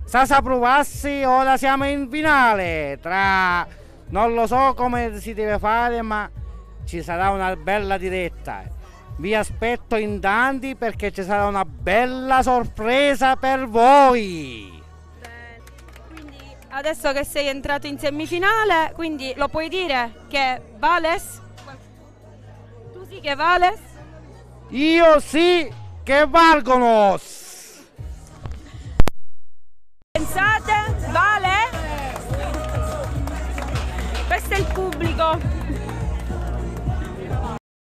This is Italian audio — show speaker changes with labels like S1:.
S1: Sa provassi, ora siamo in finale. Non lo so come si deve fare, ma ci sarà una bella diretta. Vi aspetto in tanti perché ci sarà una bella sorpresa per voi.
S2: Quindi adesso che sei entrato in semifinale, quindi lo puoi dire che vales? Tu sì che vales?
S1: Io sì che valgono.